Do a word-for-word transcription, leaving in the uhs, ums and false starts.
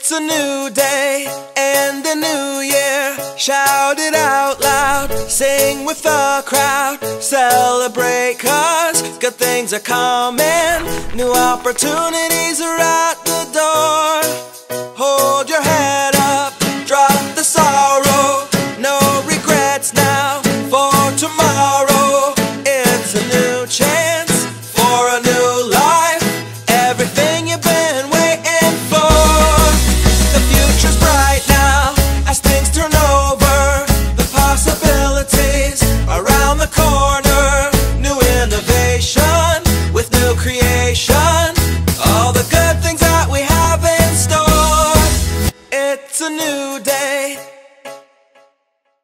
It's a new day and a new year. Shout it out loud, sing with the crowd. Celebrate 'cause good things are coming. New opportunities are out